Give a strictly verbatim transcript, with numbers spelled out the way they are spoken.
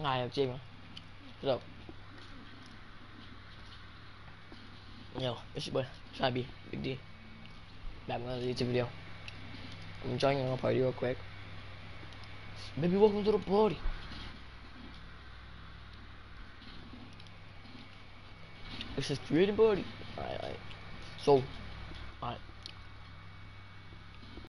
Ngài làm chim à? Rồi. Yo, it's your boy, Sabi, Big D. Back with another YouTube video. I'm joining a party real quick. Baby, welcome to the party. This is creating party. Alright, alright. So, alright.